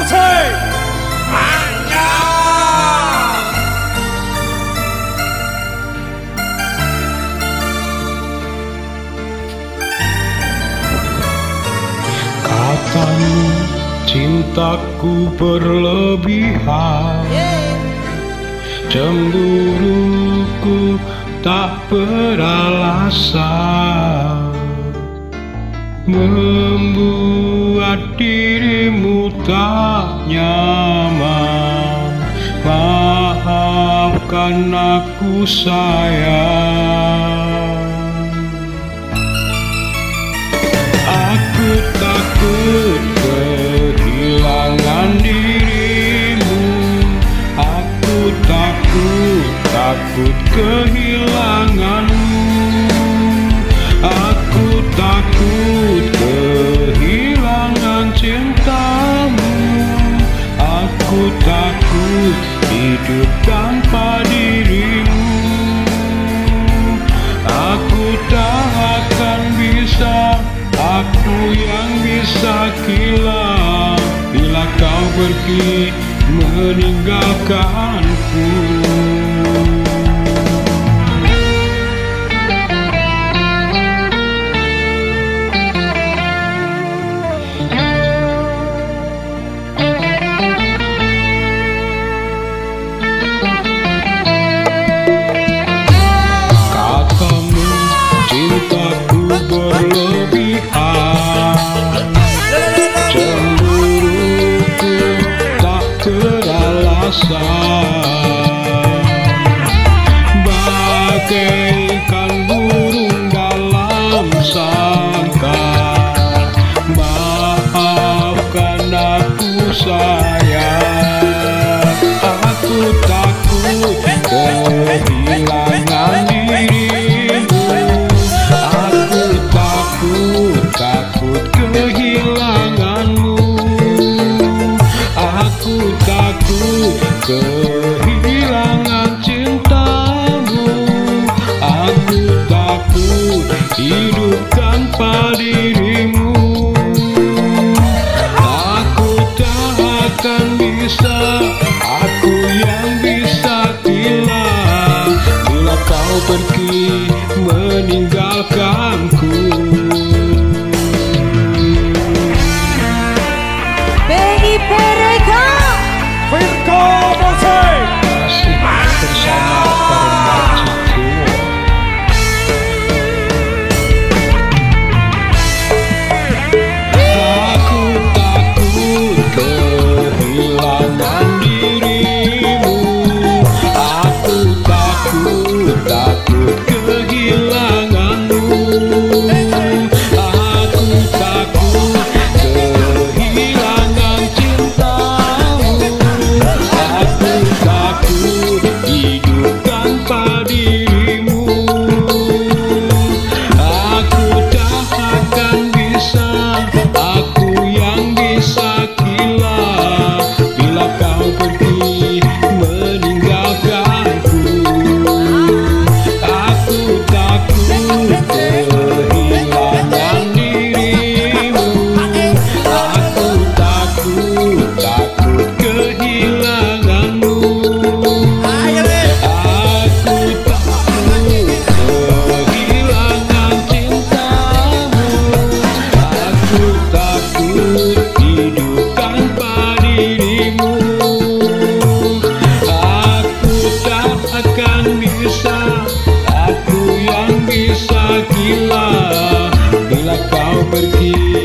Musik Manja. Katamu cintaku berlebihan, cemburuku tak beralasan, membuat dirimu tak nyaman. Maafkan aku sayang, aku takut kehilangan dirimu. Aku takut kehilanganmu. Aku takut kehilangan cintamu. Aku takut hidup tanpa dirimu. Aku tak akan bisa, aku yang bisa hilang bila kau pergi meninggalkanku. Katamu cintaku berlebihan, cemburuku tak beralasan, bagaikan burung dalam sangkar. Maafkan aku sayang, aku takut kehilangan dirimu. Aku takut kehilanganmu. Aku takut kehilangan cintamu. Aku takut hidup tanpa dirimu. Aku tak akan bisa, aku yang bisa hilang bila kau pergi meninggalkanku. Benny Pereka Virgo Musik Masih bersama Permaciku. Aku takut kehilangan dirimu. Aku takut kehilanganmu. Aku takut kehilangan cintamu. Aku takut hidup tanpa dirimu. Aku tak akan bisa, aku yang bisa hilang bila kau pergi meninggalkanku. Aku takut kehilangan dirimu. Aku takut kehilanganmu. Aku takut kehilangan cintamu. Aku takut hidup tanpa dirimu. Aku tak akan bisa, aku yang bisa gila bila kau pergi